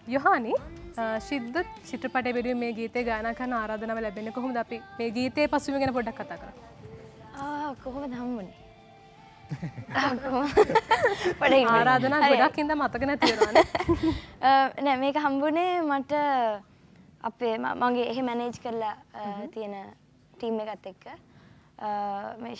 යොහානි සිද්ධ චිත්‍රපටයේ වෙනුවෙන් මේ ගීතය ගායනා කරන ආරාධනාව ලැබෙන්නේ කොහොමද? අපි මේ ගීතයේ පසුබිම ගැන පොඩ්ඩක් කතා කරමු. කොහොමද හම්බුනේ? ආරාධනා ගොඩක් ඉඳන් මතක නැති වෙනවානේ. නෑ මේක හම්බුනේ මට අපේ මගේ එහෙ මැනේජ් කරලා තියෙන ටීම් එකත් එක්ක මේ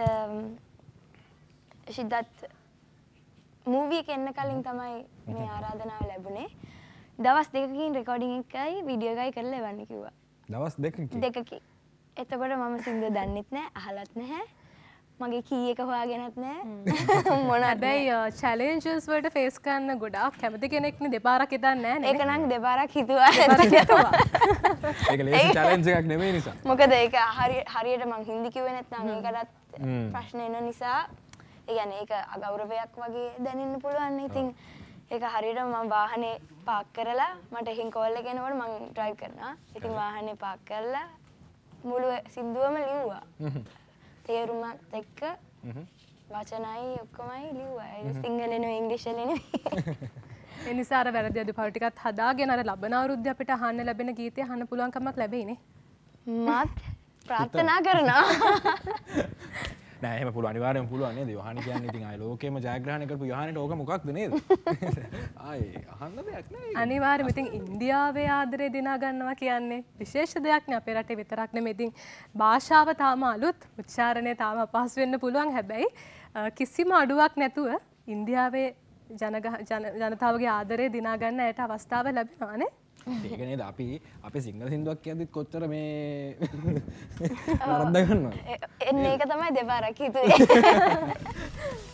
සිද්ධාත් මූවී එක එන්න කලින් තමයි මේ ආරාධනාව ලැබුණේ. දවස් දෙකකින් රෙකෝඩින් එකයි වීඩියෝ එකයි කරලා එවන්න කිව්වා. දවස් දෙකකින්? එතකොට මම සින්දුව දන්නෙත් නෑ අහලත් නැහැ. මගේ කී එක හොයාගෙනත් නෑ. මොනවද? හැබැයි චැලෙන්ජස් වලට ෆේස් කරන්න ගොඩාක් කැමති කෙනෙක්නේ දෙපාරක් හිතන්නේ නැහැ නේ. ඒක නම් දෙපාරක් හිතුවා. ඒක ලේසි චැලෙන්ජ් එකක් නෙමෙයි නිසා. මොකද ඒක හරියට මං හින්දි කිව්වේ නැත්නම් ඒකටත් ප්‍රශ්න එන නිසා ඒ කියන්නේ ඒක අගෞරවයක් වගේ දැනෙන්න පුළුවන්. ඉතින් ඒක හරියට මම වාහනේ පාක් කරලා මට එහෙන් කෝල් එක එනකොට මං ඩ්‍රයිව් කරනවා. ඉතින් වාහනේ පාක් කරලා මුළු සින්දුවම ලිව්වා. තේරුමත් එක්ක වචනයි ඔක්කොමයි ලිව්වා. ඒක සිංහලෙ නෙවෙයි ඉංග්‍රීසි නෙවෙයි. ඒ නිසා අර වැරදි අඩුපාඩු ටිකත් හදාගෙන අර ලබන අවුරුද්දේ අපිට අහන්න ලැබෙන ගීතය අහන්න පුළුවන් කමක් ලැබෙයිනේ. මත් ප්‍රාර්ථනා කරනවා. නෑ එහෙම පුළුවන් අනිවාර්යෙන්ම පුළුවන් නේද? යොහානි කියන්නේ ඉතින් ආයේ ලෝකෙම ජයග්‍රහණය කරපු යොහානිට ඕක මොකක්ද නේද? ආයේ අහන්න දෙයක් නෑ. අනිවාර්යෙම ඉතින් ඉන්දියාවේ ආදරේ දිනා ගන්නවා කියන්නේ විශේෂ දෙයක් නේ අපේ රටේ විතරක් නෙමෙයි. ඉතින් භාෂාව තාම අලුත්, උච්චාරණය තාම අපහසු වෙන්න පුළුවන්. හැබැයි කිසිම අඩුවක් නැතුව ඉන්දියාවේ ජනතාවගේ ආදරේ දිනා ගන්න ඇයට අවස්ථාව ලැබෙනවා නේ. ඒක නේද අපි සිංහල සින්දුවක් කියද්දිත් කොච්චර මේ වරද්ද ගන්නවද? එන්නේ ඒක තමයි දෙපාරක් හිතුවේ.